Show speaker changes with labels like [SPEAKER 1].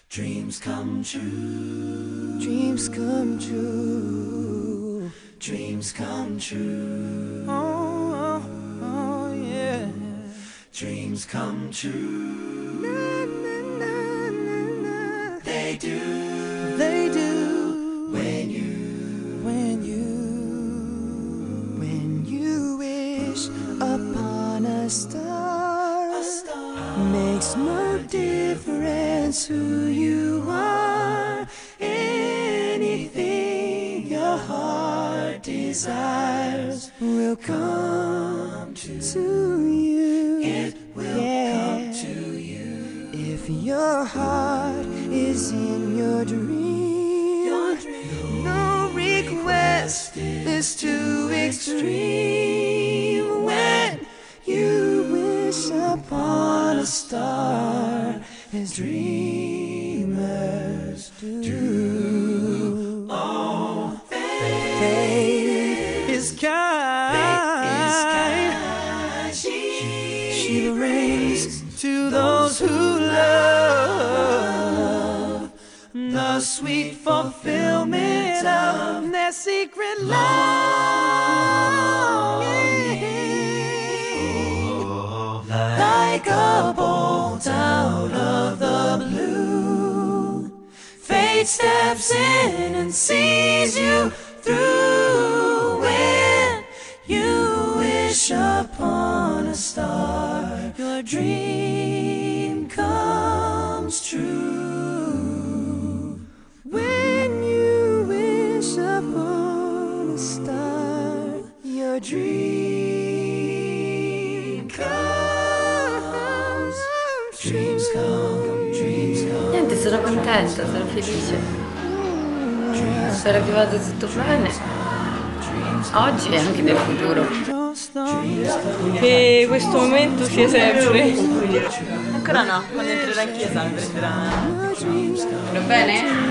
[SPEAKER 1] Dreams come true.
[SPEAKER 2] Dreams come true.
[SPEAKER 1] Dreams come true.
[SPEAKER 2] Oh, oh, oh yeah.
[SPEAKER 1] Dreams come true.
[SPEAKER 2] Na, na, na, na, na.
[SPEAKER 1] They do.
[SPEAKER 2] They do.
[SPEAKER 1] When
[SPEAKER 2] you wish upon a star, makes no difference who you are. Anything your heart desires will come to you.
[SPEAKER 1] it will come to you.
[SPEAKER 2] If your heart is in your dream, no request is too extreme. When you wish upon a star, as dreamers do.
[SPEAKER 1] Oh,
[SPEAKER 2] Fate is kind. She brings to those who love the sweet fulfillment of their secret longing. Like a bolt out of the blue, fate steps in and sees you through. When you wish upon a star, your dream comes true. When you wish upon a star, your dream comes true.
[SPEAKER 1] dreams come, dreams come.
[SPEAKER 3] Niente, sono contenta, sono felice. Spero che vada tutto bene. Oggi e anche nel futuro.
[SPEAKER 4] Che questo momento sia sempre.
[SPEAKER 5] Ancora no, quando entrerà in chiesa mi prenderà.
[SPEAKER 3] Va bene?